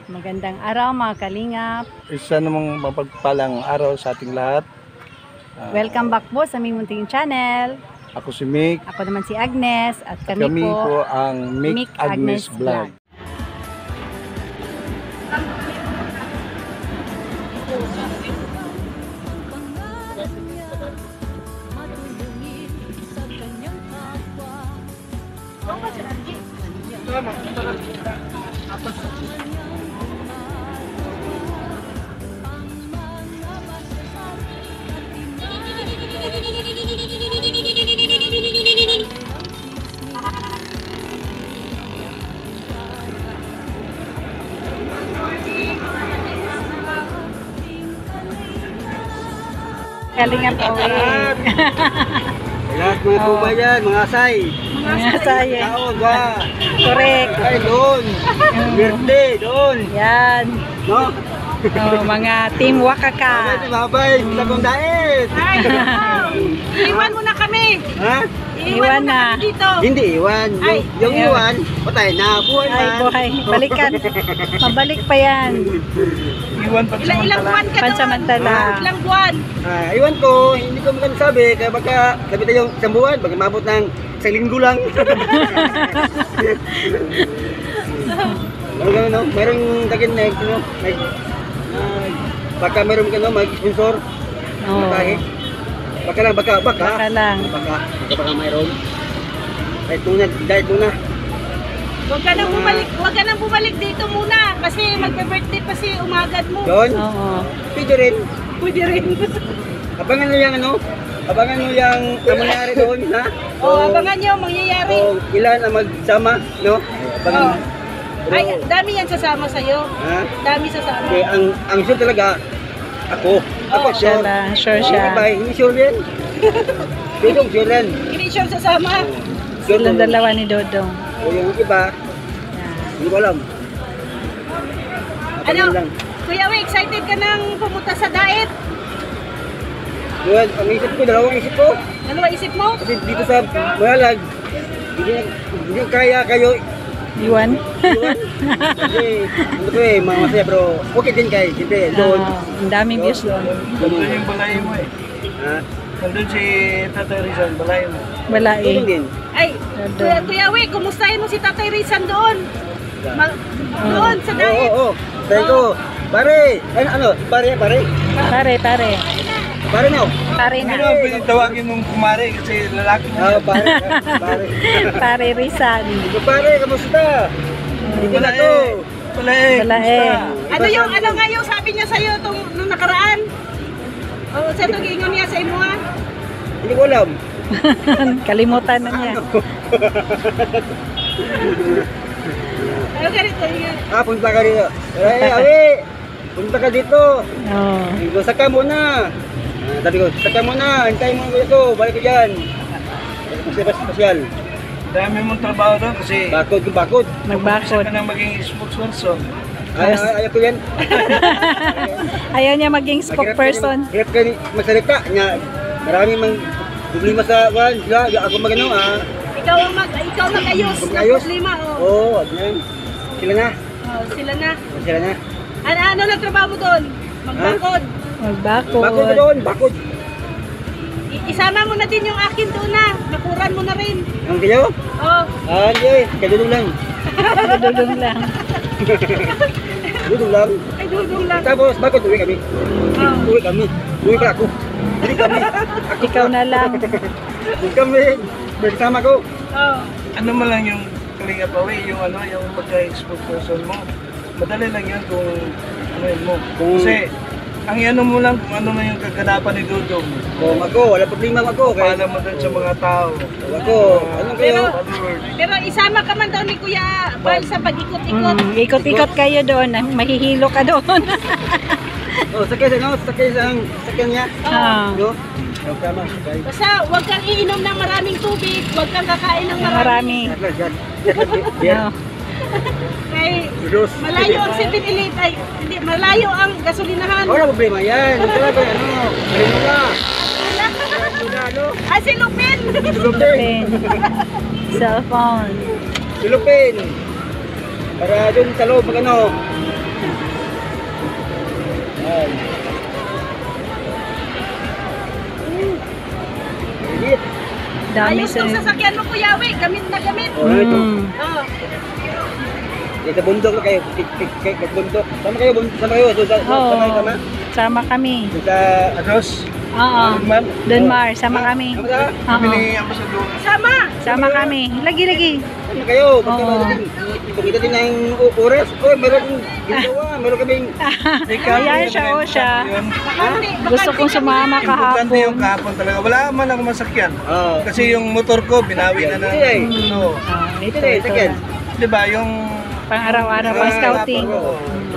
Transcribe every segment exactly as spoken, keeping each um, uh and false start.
Magandang araw mga kalingap. Isa namang mapagpalang araw sa ating lahat. Uh, Welcome back po sa aming munting channel. Ako si Mick. Ako naman si Agnes at kami, Kami po, po ang Mick, Mick Agnes, Agnes Vlog. Kalingap po. Lahat mga Oh. kubayan, mga asay. Mga saye. Taon ba? Correct. Ay, doon. Birthday, doon. Yan. No? Oh, mga team Babay, Wakaka. babay. Sa kong dait. Ay, iwan mo na kami. Ha? Iwan mo na. kami dito. Hindi iwan. Ay. Yung, yung Ayun. iwan, patay na. Buhay Ay, man. buhay. Balikan. Mabalik pa yan. Iwan Ilang, ilang buwan ka doon? Pansamantala. Ilang buwan? Ah, iwan ko, hindi ko magkano sabi, kaya baka sabi tayo isang buwan, baka mabot ng isang linggo lang. Ano gano'n, no? Mayroong tagin na, ano, may, ah, baka mayroong ano, may sponsor, Oh. matahe. Baka lang, baka, baka. Baka lang. Baka, baka, baka mayroon. Kahit muna, dahil muna. Huwag ka nang bumalik, huwag ka nang bumalik dito muna kasi magbe-birthday pa si umagad mo. Doon, Oo. pwede rin. Pwede rin. Abangan nyo yung ano, abangan nyo yung ang mangyari doon, ha? O, abangan nyo, mangyayari. O, ilan ang magsama, no? Abangan Oh. mo. Pero, Ay, dami yan sasama sa'yo. ha? Dami sasama. Okay, ang ang sure talaga ako. Ako Oh. Siya sure. lang. Sure Yung siya. iba, hindi sure yan. Dudong sure yan. Hindi siya sasama. Sure Silang mo. dalawa ni Dodong. O yung iba, Yan. hindi ko alam. Ano? Abangan lang. Kuya Wi, excited ka nang pumunta sa diet? Yun, ang isip ko, dalawang isip ko. Dalawa isip mo? Kasi dito sa Mahalag, hindi, hindi kaya kayo Iwan? iwan. Kasi, ano ko eh, mga masaya, pero okay din kayo. Siyempre, doon. Ah, ang daming views doon. Doon yung balay mo eh. Ha? Nandun si Tatay Rizal, balay mo. Wala Doon eh. din. Ay, Kuya, Kuya Wi, kumustahin mo si Tatay Rizan doon? Ma- doon sa Oo, diet. oo, oo. Sabi ko, pare, ano, ano, pare, pare, Pare, pare. pare no. Pare Ano na. ang pinitawagin mong kumari kasi lalaki mo. Ah, pare, pare. Pare Rizal. Ito pare, kamusta? Dito na to. Balay. Wala eh. Ano yung, ano nga yung sabi niya sa'yo tong, nung nakaraan? O, sa itong ingon niya sa imo ha? Hindi ko alam. Kalimutan na niya. Ano ganito yun? Ah, punta ka dito. Ay, awi, punta ka dito. Oh. Sabi ko, saka muna. Ah, sabi ko, saka muna. Hintayin mo ko ito. Balik ko dyan. Pasyal. Dami mong trabaho doon kasi Bakod ko, bakod. isa Nagbakod. ka nang maging spokesperson. Ay, ay, ayaw ko yan. Ayaw niya maging spokesperson. Hirap ka ni- magsalita. Nga, maraming mang problema sa one. Sila, ako magano ah. Ikaw ang mag, ikaw mag-ayos ng Mag-ayos? problema. O, Oo, oh, yan. Sila na. oh, sila na. Sila na. Ano, ano lang trabaho mo doon? Magbakod. Bakod ko Magbakod. doon, bakod. I- isama mo na din yung akin doon na. Bakuran mo na rin. Ang kayo? Oh, Ah, hindi. Kadulong lang. Dudulong lang. Dudong lang. ay dudong lang. Tapos, bakod uwi kami. Oh. Uwi kami. Uwi pa ako. Uwi kami. Ikaw na lang. Uwi kami. Bersama ko. Oh. Ano man lang yung kalinga pa yung ano, yung pagka-spokesperson mo. Madali lang yan kung ano yun mo. Kung- Kasi ang ano mo lang kung ano na yung kaganapan ni Dudong. Oh, ako. Wala problema ako. Kaya, Paalam mo doon sa mga tao. ako. Ano kayo? Pero- Followers. Pero isama ka man daw ni Kuya Bal sa pag-ikot-ikot. Mm, ikot-ikot kayo doon. Mahihilo ka doon. Oh, sakay sa, no? Sakay sa, sakay niya. Ah. No? Oh, tama. Sakay. Basta huwag kang iinom ng maraming tubig, huwag kang kakain ng marami. Marami. Yan, yan. Yan. Oh. Kay Diyos. malayo ang seven eleven, ay hindi, malayo ang gasolinahan. Wala problema yan. Ito lang ano. Alin mo ka. Ano? Ah, si Lupin! Silupin. Cellphone. Silupin. Para dun sa loob, mag ano. Yan. Init. Dami Ayos sa... tong sasakyan mo, Kuya Wi. Gamit na gamit. Oh, ito. Mm. Oh. Sa bundok na kayo. Kik, kik, kik, kik, bundok. Sama kayo, bund- sama kayo. Doon sa, Oo. sama kayo, sama. Sama kami. Doon sa, Ados. Oo. Ma'am. Dunmar, sama kami. sama sa, Kami Oo. ni Ambassador. Sama. Sama kami. Lagi-lagi. sama kayo. Pagka Oo. din. Pagkita din ng o- oras. Oy, meron kong ginagawa. Meron kaming, Ikaw, Ayan yun, siya, yun, oh, siya. yun. Bakante, Gusto bakante kong kami. sumama Importante yung kahapon. kahapon talaga. Wala man ako masakyan. ah, Kasi yung motor ko, binawi na na. Hindi eh. No. Ah, ito, Ito, ito. second. Di ba, yung... Pang araw-araw, pang Ah, scouting. oo.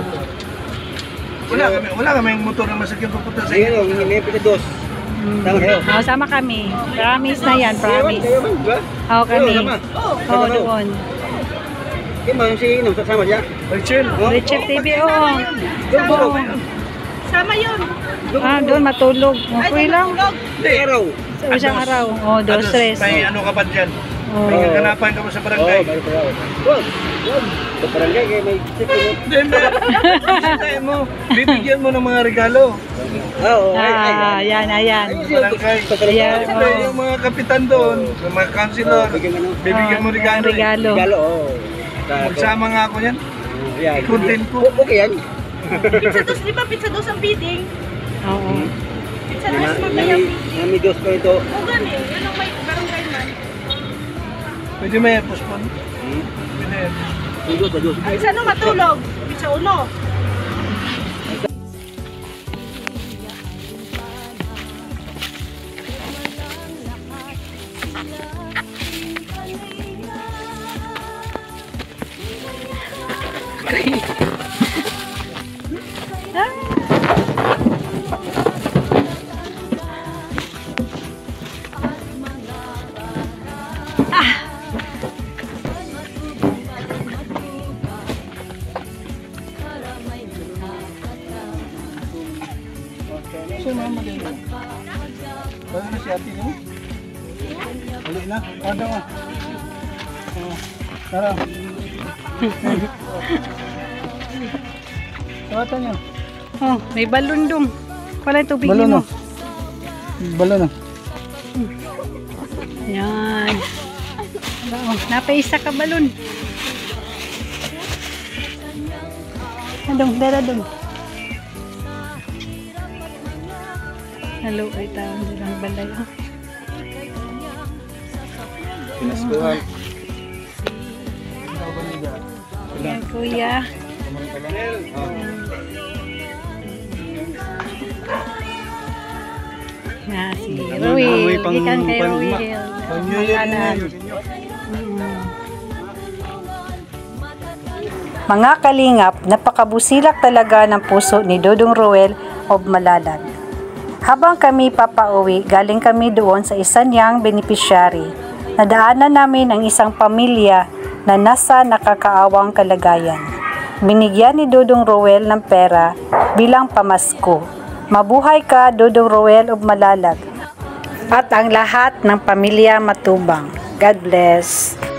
Wala kami, wala kami yung motor na masakyan papunta sa Sige, inyo. no, may pita dos. Mm. Sama kayo. Oh, sama kami. Promise na yan, promise. Kayo man, di ba? Oo, kami. Kayo, sama. Oo, Sama kayo. doon. Kayo man, si Inom, sama siya. Rachel. Oh? Richard T V, oo. Doon, Oo. doon. Sama yun. Ah, doon matulog. Ay, Okay lang. tulog. Hindi, araw. Sa isang Ados. araw. Oh, dos, Ados, tres. May ano ka pa dyan. Oh. May kaganapan ka pa sa Oo, barangay. balik ko araw. Doon, doon. Sa barangay, kaya may sip mo. Hindi, may mo. Bibigyan mo ng mga regalo. Ah, oo, ay, ay, Ah, ay. yan, ayan. Ayun siya, Barangay. sa barangay. Ayan. Siyempre, Oo. yung mga kapitan doon, yung mga councilor, Oh, bigyan mo, no? bibigyan mo Oh, regalo. eh. regalo. Regalo, oo. Sa- Magsama nga ako yan. Oh, yan. Content ko. O- Okay yan. Pizza dos, di ba? Pizza dos ang bidding. Oo. Pizza Na, dos mo na, kaya. na may dos ko ito. O gani, yan ang may barangay man. Pwede may postpone. Hmm. Pwede yan. May dos, may dos. Pizza no matulog. Pizza uno. So, mama din. Bago na si ate mo? Ulit na? Kada mo. Oh. Tara. Tawatan niyo. Oh, may balon dong. Wala yung tubig Balon mo. na. Balon na. Yan. Oh, napaisa ka balon. Adong, dara dong. Hello, ay taon nilang balay. Oh. Pinaskuhan. Yan, kuya. Na si Ruel. Ikan kay Ruel. Kanan. Mga kalingap, napakabusilak talaga ng puso ni Dodong Ruel of Malalag. Habang kami papauwi, galing kami doon sa isa niyang beneficiary. Nadaanan namin ang isang pamilya na nasa nakakaawang kalagayan. Binigyan ni Dodong Ruel ng pera bilang pamasko. Mabuhay ka, Dodong Ruel of Malalag. At ang lahat ng pamilya Matubang. God bless.